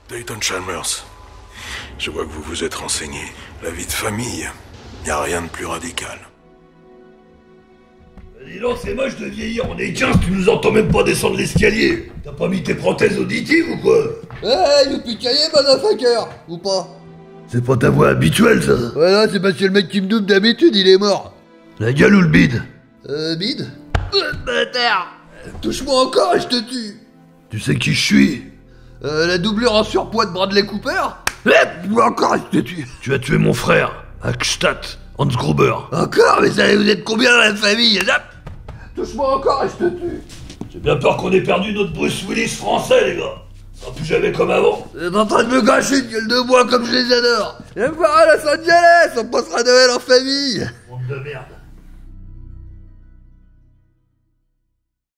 Dayton Chalmers, je vois que vous vous êtes renseigné. La vie de famille, y a rien de plus radical. Dis donc, c'est moche de vieillir, on est 15, tu nous entends même pas descendre l'escalier. T'as pas mis tes prothèses auditives ou quoi? Hey, you picaillé, motherfucker, ou pas? C'est pas ta voix habituelle, ça. Voilà, c'est parce que le mec qui me double d'habitude, il est mort. La gueule ou le bide? Bide? Bâtard! Touche-moi encore et je te tue. Tu sais qui je suis? La doublure en surpoids de Bradley Cooper? Encore et je te tue. Tu as tué mon frère, Hackstatt, Hans Gruber. Encore? Mais ça, vous êtes combien dans la famille? Touche-moi encore et je te tue. J'ai bien peur qu'on ait perdu notre Bruce Willis français, les gars. Ça sera plus jamais comme avant. Vous êtes en train de me gâcher une gueule de bois comme je les adore. Viens me voir à Los Angeles, on passera Noël en famille. Monde de merde.